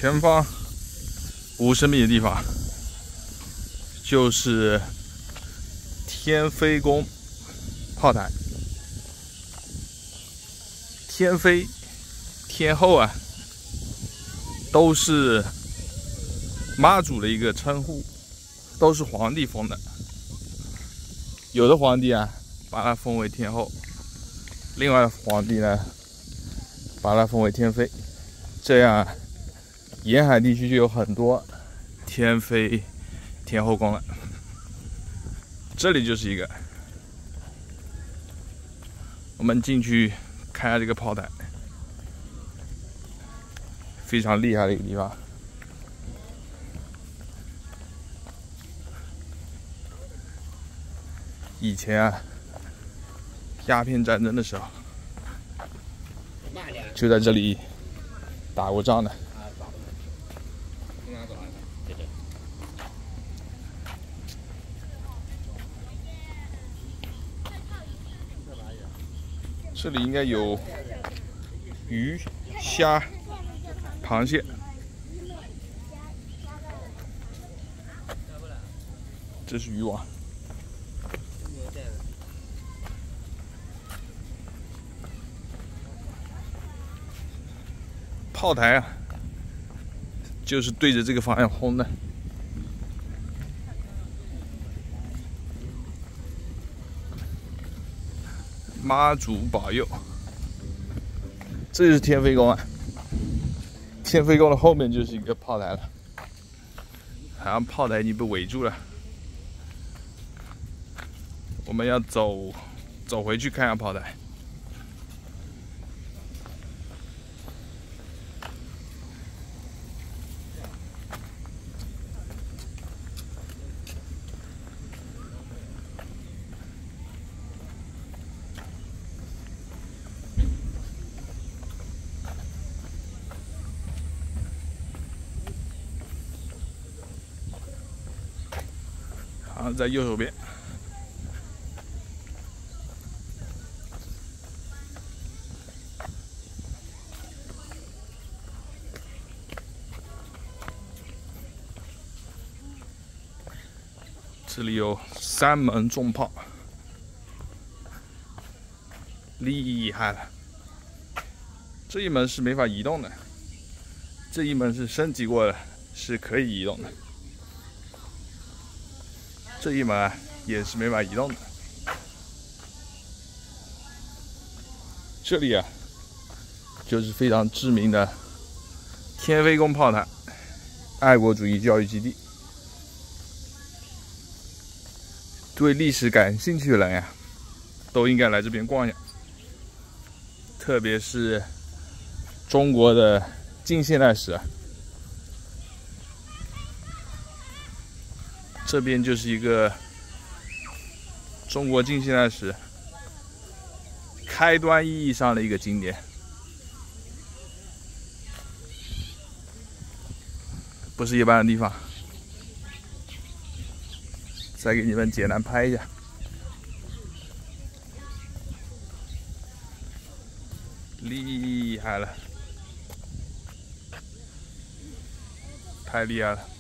前方50米的地方就是天飞宫炮台。天飞、天后啊，都是妈祖的一个称呼，都是皇帝封的。有的皇帝啊，把它封为天后；另外的皇帝呢，把它封为天妃。这样，沿海地区就有很多天妃、天后宫了。这里就是一个，我们进去看下这个炮台，非常厉害的一个地方。以前啊，鸦片战争的时候，就在这里打过仗的。这里应该有鱼、虾、螃蟹。这是渔网。炮台啊，就是对着这个方向轰的。妈祖保佑！这就是天飞宫啊。天飞宫的后面就是一个炮台了，好像炮台已经被围住了。我们要走回去看下炮台。好像在右手边。这里有3门重炮，厉害了！这一门是没法移动的，这一门是升级过的，是可以移动的。这一门啊也是没法移动的。这里啊，就是非常知名的天飞宫炮台，爱国主义教育基地。对历史感兴趣的人呀，都应该来这边逛一下。特别是中国的近现代史啊，这边就是一个中国近现代史开端意义上的一个景点，不是一般的地方。再给你们简单拍一下，厉害了，太厉害了！